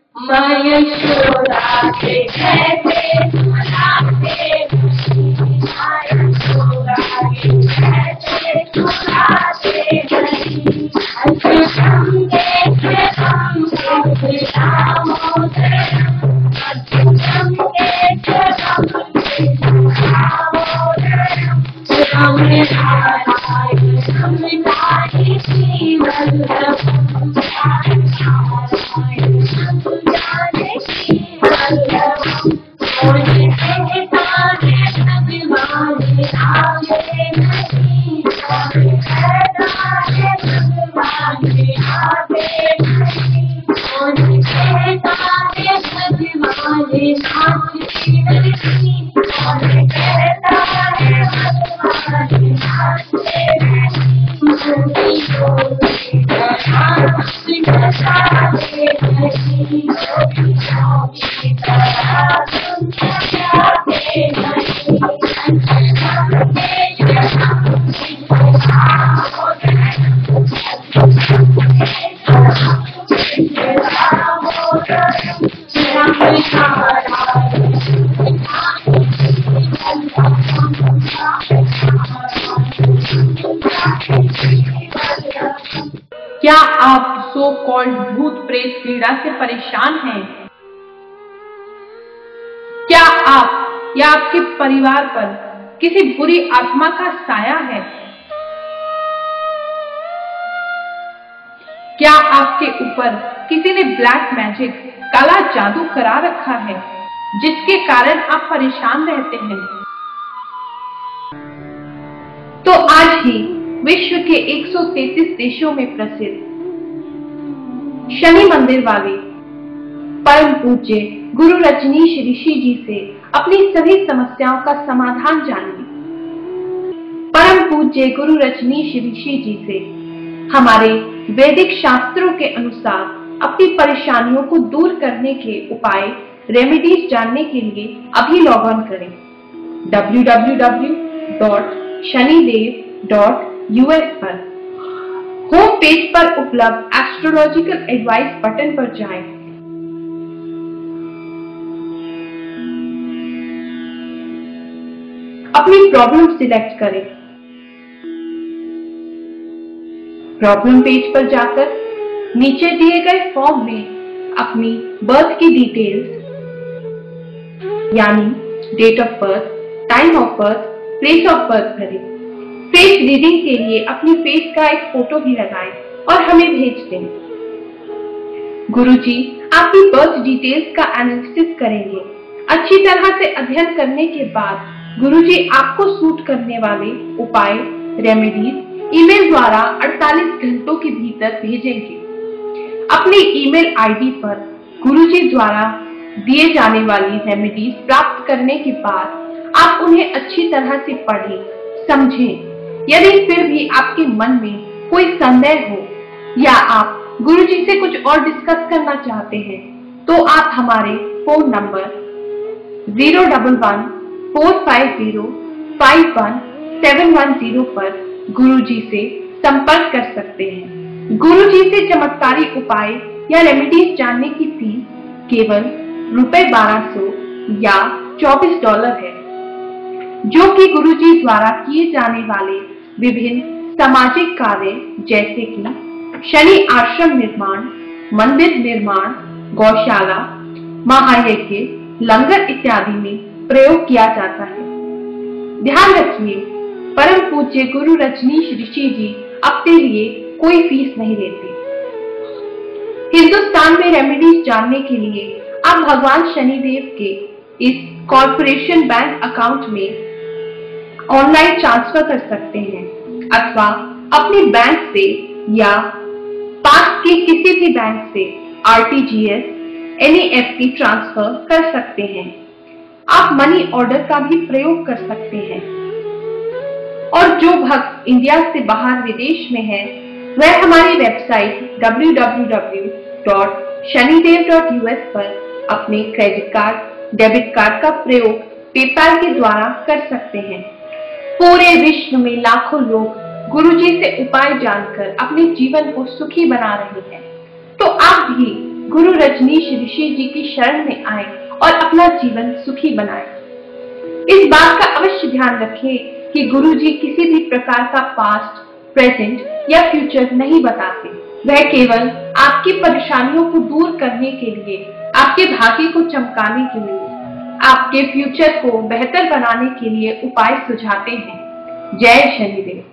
माँ यशोदा के कैसे सुलाते, माँ यशोदा के कैसे सुलाते नहीं। अच्युतम केशवम दामोदरम, अच्युतम केशवम दामोदरम, राम नारायणं जानकी वल्लभं, क्या आप सो कॉल्ड भूत प्रेत पीड़ा से परेशान हैं? क्या आप या आपके परिवार पर किसी बुरी आत्मा का साया है? क्या आपके ऊपर किसी ने ब्लैक मैजिक, काला जादू करा रखा है, जिसके कारण आप परेशान रहते हैं? तो आज ही विश्व के 133 देशों में प्रसिद्ध शनि मंदिर वाले परम पूज्य गुरु रजनीश ऋषि जी से अपनी सभी समस्याओं का समाधान जानिए। परम पूज्य गुरु रजनीश ऋषि जी से हमारे वैदिक शास्त्रों के अनुसार अपनी परेशानियों को दूर करने के उपाय, रेमेडीज जानने के लिए अभी लॉग ऑन करें www.shanidev.us पर। होम पेज पर उपलब्ध एस्ट्रोलॉजिकल एडवाइस बटन पर जाएं। अपनी प्रॉब्लम सिलेक्ट करें। प्रॉब्लम पेज पर जाकर नीचे दिए गए फॉर्म में अपनी बर्थ की डिटेल्स यानी date of birth, time of birth, place of birth भरें। फेस रीडिंग के लिए अपनी फेस का एक फोटो भी लगाएं और हमें भेज दें। गुरुजी आपकी बर्थ डिटेल्स का एनालिसिस करेंगे। अच्छी तरह से अध्ययन करने के बाद गुरुजी आपको सूट करने वाले उपाय, रेमेडीज ईमेल द्वारा 48 घंटों के भीतर भेजेंगे। अपने ईमेल आईडी पर गुरुजी द्वारा दिए जाने वाली रेमेडीज प्राप्त करने के बाद आप उन्हें अच्छी तरह से पढ़ें, समझें। यदि फिर भी आपके मन में कोई संदेह हो या आप गुरुजी से कुछ और डिस्कस करना चाहते हैं तो आप हमारे फोन नंबर 011-450-51710 पर गुरुजी से संपर्क कर सकते हैं। गुरुजी से चमत्कारी उपाय या रेमेडीज जानने की फीस केवल ₹1200 या $24 है, जो कि गुरुजी द्वारा किए जाने वाले विभिन्न सामाजिक कार्य जैसे कि शनि आश्रम निर्माण, मंदिर निर्माण, गौशाला, महायज्ञ, लंगर इत्यादि में प्रयोग किया जाता है। ध्यान रखिए, परम पूज्य गुरु रजनीश ऋषि जी अपने लिए कोई फीस नहीं लेते। हिंदुस्तान में रेमेडीज जानने के लिए आप भगवान शनिदेव के इस कॉर्पोरेशन बैंक अकाउंट में ऑनलाइन ट्रांसफर कर सकते हैं अथवा अपने बैंक से या पास के किसी भी बैंक से RTGS, NEFT ट्रांसफर कर सकते हैं। आप मनी ऑर्डर का भी प्रयोग कर सकते हैं। और जो भक्त इंडिया से बाहर विदेश में है वह हमारी वेबसाइट www.shanidev.us पर अपने क्रेडिट कार्ड, डेबिट कार्ड का प्रयोग पेपाल के द्वारा कर सकते हैं। पूरे विश्व में लाखों लोग गुरुजी से उपाय जानकर अपने जीवन को सुखी बना रहे हैं, तो आप भी गुरु रजनीश ऋषि जी की शरण में आए और अपना जीवन सुखी बनाए। इस बात का अवश्य ध्यान रखें कि गुरु जी किसी भी प्रकार का पास्ट, प्रेजेंट या फ्यूचर नहीं बताते। वह केवल आपकी परेशानियों को दूर करने के लिए, आपके भाग्य को चमकाने के लिए, आपके फ्यूचर को बेहतर बनाने के लिए उपाय सुझाते हैं। जय शनिदेव।